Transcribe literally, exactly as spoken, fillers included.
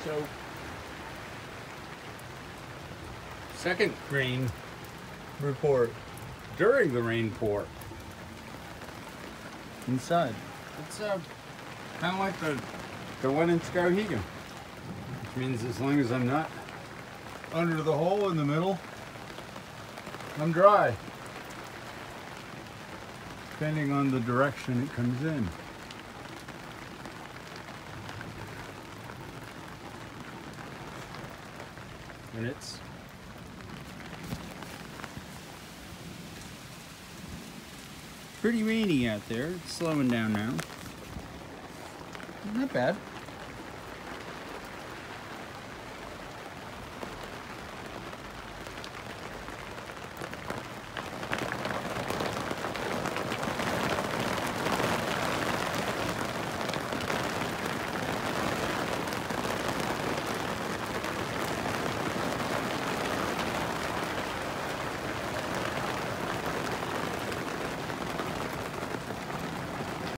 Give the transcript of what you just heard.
So, second rain report during the rain pour. Inside. It's uh, kind of like the, the one in Skowhegan. Which means as long as I'm not under the hole in the middle, I'm dry. Depending on the direction it comes in. And it's pretty rainy out there. It's slowing down now. Not bad.